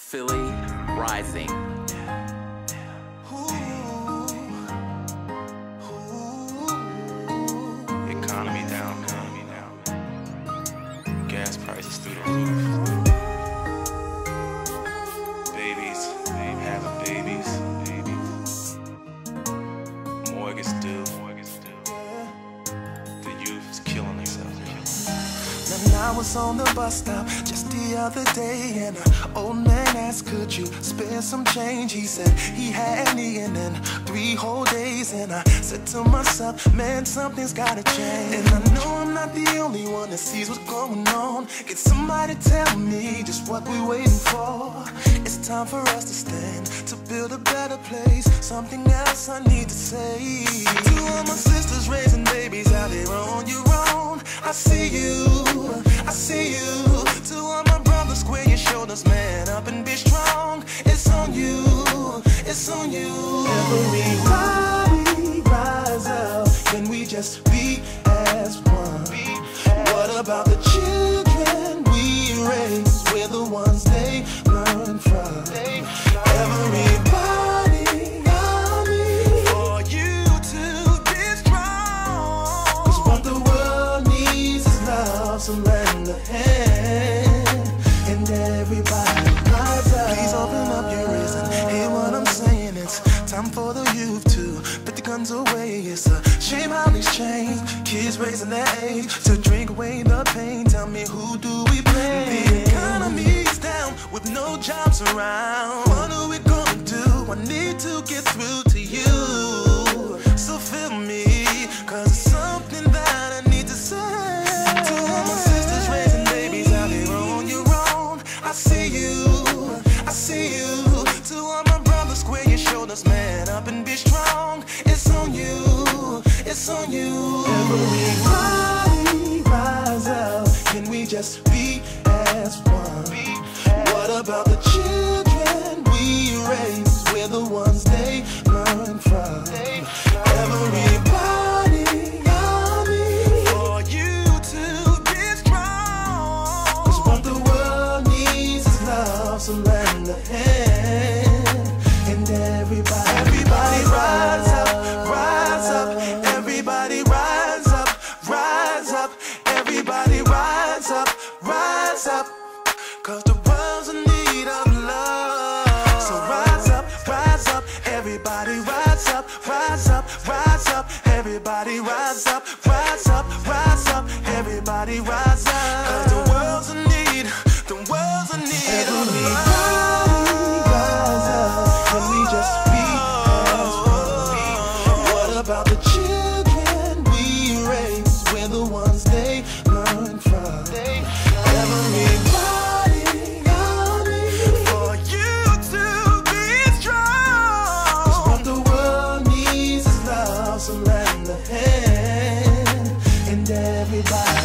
PhillyRising. Economy down. Gas prices through the roof. Babies, having babies. Mortgage due. The youth is killing themselves. I was on the bus stop just the other day, and an old man asked, could you spare some change? He said he had me, and then 3 whole days. And I said to myself, man, something's gotta change. And I know I'm not the only one that sees what's going on. Can somebody tell me just what we're waiting for? It's time for us to stand, to build a better place. Something else I need to say. To all my sisters raising babies out there on your own, I see you, I see you. To all my brothers, square your shoulders, man up and be strong. It's on you, it's on you. Everybody rise up. Can we just be as one? What about the children we raise? We're the ones they learn from. Everybody, I need for you to be strong. 'Cause what the world needs is love, so lend a hand. And everybody rise up. Please open up your ears and hear what I'm saying. It's time for the youth to put the guns away. It's a shame how these change. Kids raising their age to drink away the pain. Tell me, who do we blame? The economy's down with no jobs around. What are we gonna do? I need to get through to you. So feel me, 'cause it's something that I need to say. To all my sisters raising babies out here on your own, I see you, I see you. To all my brothers, square your shoulders, man up and be strong. It's on you, it's on you. Everybody rise up. Can we just be as one? What about the children we raise? We're the ones they learn from. Everybody, I need for you to be strong. 'Cause what the world needs is love, so lend a hand. And everybody rise up, rise up. Everybody rise up, rise up. Everybody rise up, rise up. 'Cause the world's in need of love. So rise up, everybody rise up, rise up, rise up. Everybody rise up, rise up, rise up. Everybody rise up. 'Cause the world's in need, the world's in need of love. Everybody rise up. Can we just be as one? What about the children we raise? We're the ones they learn from. Everybody, I need for you to be strong. 'Cause what the world needs is love, so lend a hand. And everybody